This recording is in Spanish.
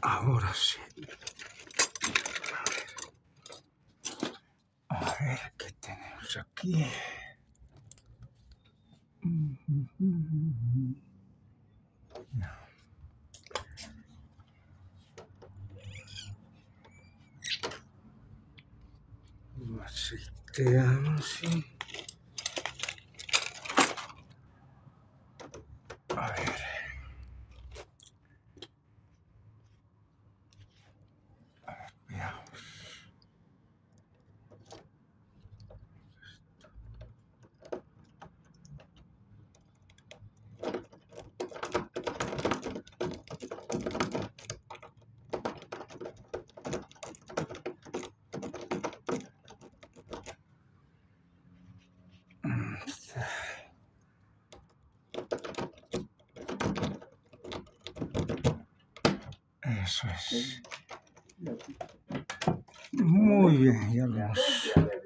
Ahora sí. A ver qué tenemos aquí. No. Maceteamos y... A ver. Veamos. Eso es. Muy bien, ya lo hemos